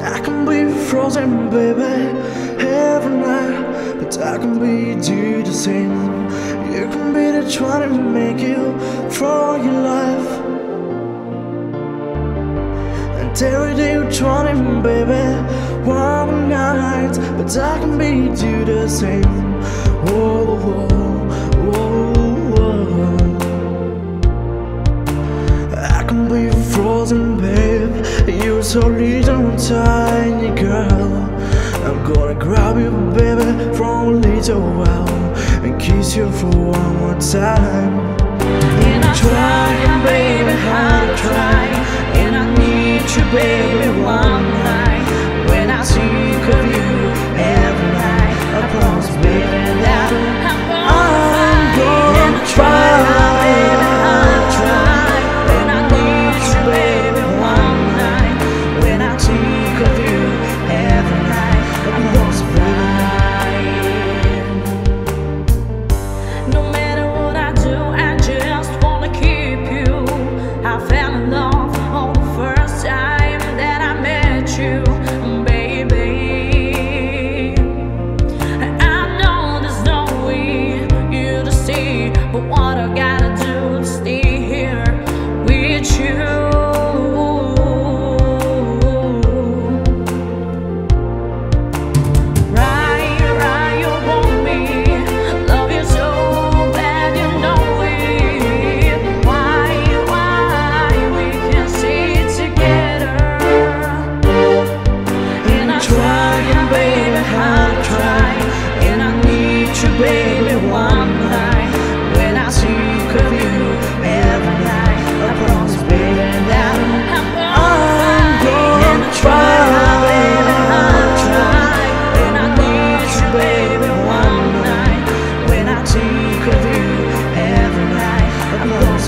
I can be frozen, baby, every night, but I can be do the same. You can be the trying to make you for your life, and every day you're trying, baby, one night, but I can be do the same. Whoa, whoa, whoa, whoa. I can be frozen, babe. You're so little tiny girl. I'm gonna grab you, baby, from a little while and kiss you for one more time. And I'm trying, baby, hard to try, and I need you, baby, one night. When I think of you every night, I promise, baby, that I'm gonna try, baby, hard to try, and I need you, baby, one night. When I think of you every night, I promise, no matter what I do, I just wanna keep you. I fell in love on the first time that I met you, baby. I know there's no way you to see, but what I gotta do to stay here with you. Baby, one night, when I think of you every night, I promise, baby, that I'm gonna try, baby, I'll try. And I need you, baby, one night, when I think of you every night, I promise,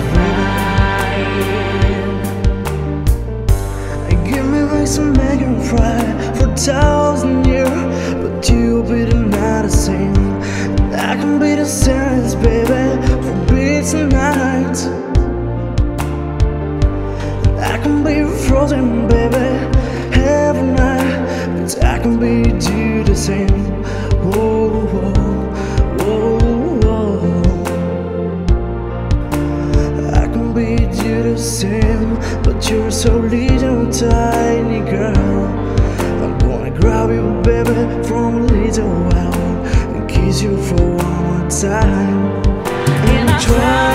baby. Give me wings and make you cry for 1,000 years, but you'll be the night the same. I can be the silence, baby, for beats and nights. I can be frozen, baby, every night, but I can be do the same. Whoa, whoa, whoa, whoa. I can be do the same, but you're so little tiny girl. I'm gonna grab you, baby, from a little while, kiss you for one more time. And I try.